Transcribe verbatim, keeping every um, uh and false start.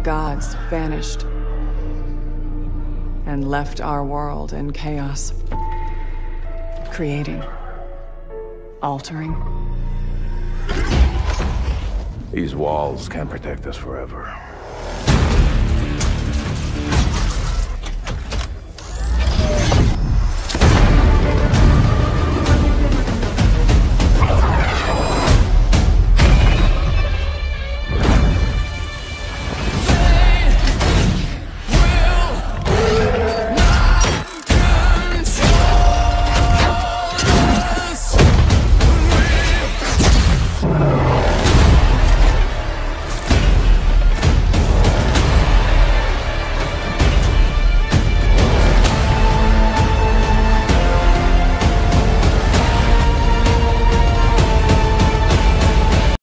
gods vanished and left our world in chaos. Creating, altering. These walls can't protect us forever.